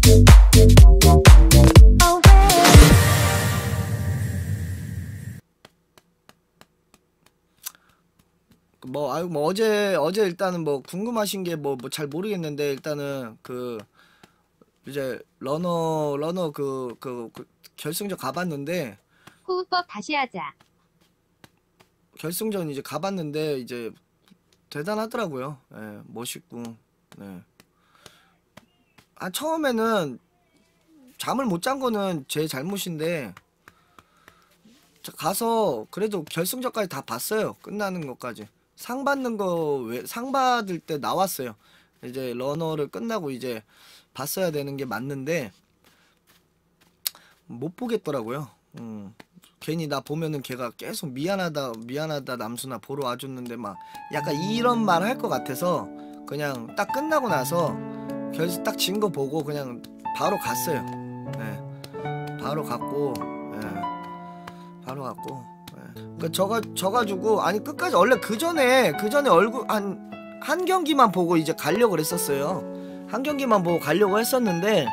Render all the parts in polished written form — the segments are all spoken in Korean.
뭐 어제 일단은 뭐 궁금하신 게 뭐 잘 모르겠는데, 일단은 그 이제 러너 그 결승전 가봤는데, 호흡법 다시 하자. 결승전 이제 가봤는데 이제 대단하더라고요. 예, 멋있고. 네. 처음에는 잠을 못 잔 거는 제 잘못인데, 가서 그래도 결승전까지 다 봤어요. 끝나는 것까지. 상 받는 거, 상 받을 때 나왔어요. 이제 러너를 끝나고 이제 봤어야 되는 게 맞는데 못 보겠더라고요. 괜히 나 보면은 걔가 계속 미안하다 남순아 보러 와줬는데 막 약간 이런 말 할 것 같아서 그냥 딱 끝나고 나서 결승 딱 진 거 보고 그냥 바로 갔어요. 네. 바로 갔고, 바로 갔고. 그러니까 져가지고, 아니 끝까지 원래 그 전에 얼굴 한 경기만 보고 이제 가려고 그랬었어요. 한 경기만 보고 가려고 했었는데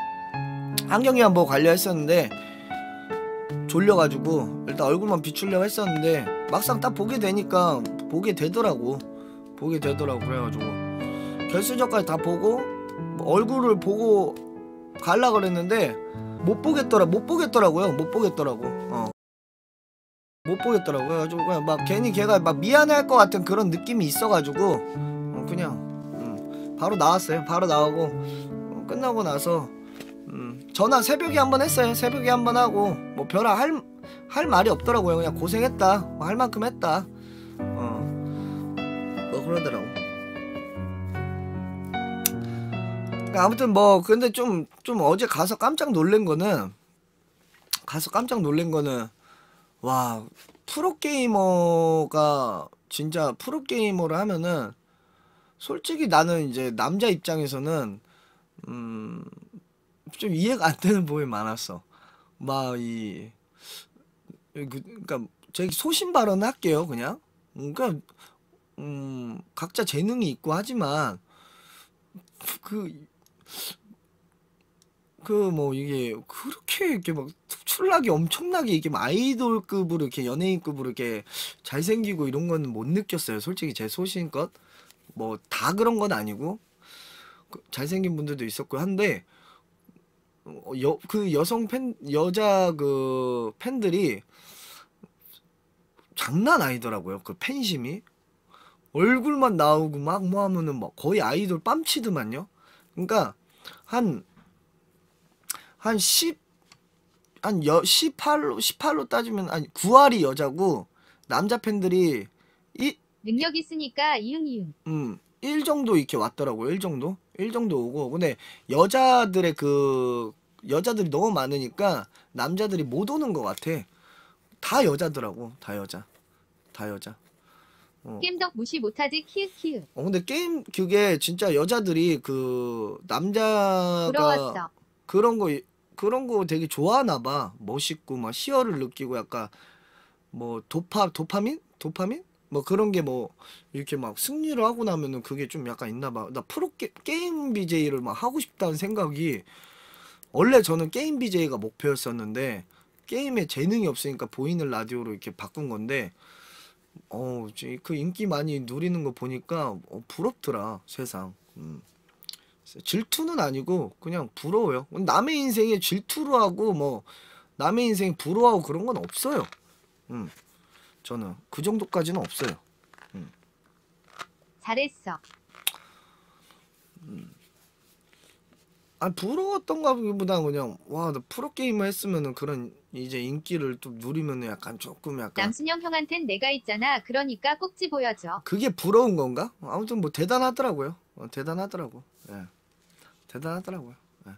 졸려가지고 일단 얼굴만 비추려고 했었는데 막상 딱 보게 되니까 보게 되더라고. 그래가지고 결승전까지 다 보고 얼굴을 보고 갈라 그랬는데 못 보겠더라고요. 못 보겠더라고. 그래가지고 그냥 막 괜히 걔가 막 미안해할 것 같은 그런 느낌이 있어가지고 그냥 바로 나왔어요. 바로 나오고 끝나고 나서 전화 새벽에 한번 했어요. 새벽에 한번 하고 뭐 별아 할 말이 없더라고요. 그냥 고생했다, 뭐 할 만큼 했다, 뭐 그러더라고. 그러니까 아무튼 뭐 근데 좀 어제 가서 깜짝 놀란 거는 와, 프로게이머가 진짜 프로게이머를 하면은 솔직히 나는 이제 남자 입장에서는 좀 이해가 안 되는 부분이 많았어. 그러니까 제 소신 발언 할게요, 그냥. 그러니까 각자 재능이 있고 하지만 뭐 이게 그렇게 이렇게 막 특출나게 엄청나게 이게 막 아이돌급으로 이렇게 연예인급으로 이렇게 잘생기고 이런 거는 못 느꼈어요. 솔직히 제 소신껏 뭐 다 그런 건 아니고 잘생긴 분들도 있었고 한데 그 여자 그 팬들이 장난 아니더라고요. 그 팬심이 얼굴만 나오고 막 뭐 하면은 막 거의 아이돌 빰치드만요. 그러니까 한 18로 따지면, 아니 9할이 여자고 남자 팬들이 능력 있으니까 이응 1 정도 이렇게 왔더라고요. 1 정도 오고. 근데 여자들이 너무 많으니까 남자들이 못 오는 것 같아. 다 여자더라고. 다 여자. 게임덕 무시 못하지 키읔. 근데 게임 그게 진짜 여자들이 그 남자가 부러웠어. 그런 거 되게 좋아하나 봐. 멋있고 막 희열을 느끼고 약간 뭐 도파민? 뭐 그런 게 뭐 이렇게 막 승리를 하고 나면은 그게 좀 약간 있나 봐. 나 게임 BJ를 막 하고 싶다는 생각이, 원래 저는 게임 BJ가 목표였었는데 게임에 재능이 없으니까 보이는 라디오로 이렇게 바꾼 건데 그 인기 많이 누리는 거 보니까 부럽더라, 세상. 질투는 아니고 그냥 부러워요. 남의 인생에 질투로 하고 뭐 남의 인생 부러워하고 그런 건 없어요. 저는 그 정도까지는 없어요. 잘했어. 부러웠던가 보다 그냥 와, 나 프로게이머 했으면은 그런 이제 인기를 또 누리면은 약간 조금 약간 남순영 형한텐 내가 있잖아. 그러니까 꼭지 보여줘. 그게 부러운 건가? 아무튼 뭐 대단하더라고요. 대단하더라고. 예. 대단하더라고요. 예.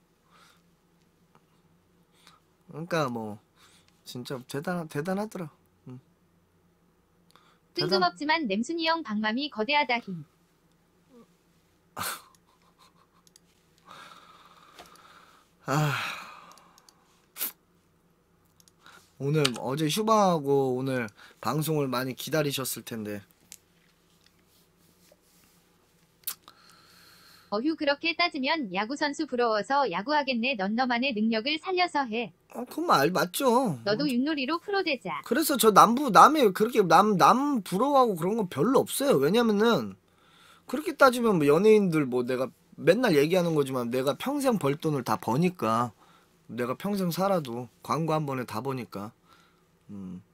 그러니까 뭐 진짜 대단하더라. 뜬금없지만 냄순이 형 방맘이 거대하다 힘. 오늘 어제 휴방하고 오늘 방송을 많이 기다리셨을 텐데 어휴 그렇게 따지면 야구 선수 부러워서 야구하겠네. 넌 너만의 능력을 살려서 해. 그건 맞죠. 너도 윷놀이로 프로 되자. 그래서 저 남이 그렇게 남 부러워하고 그런 건 별로 없어요. 왜냐면은 그렇게 따지면 뭐 연예인들 뭐 내가 맨날 얘기하는 거지만 내가 평생 벌 돈을 다 버니까 내가 평생 살아도 광고 한 번에 다 버니까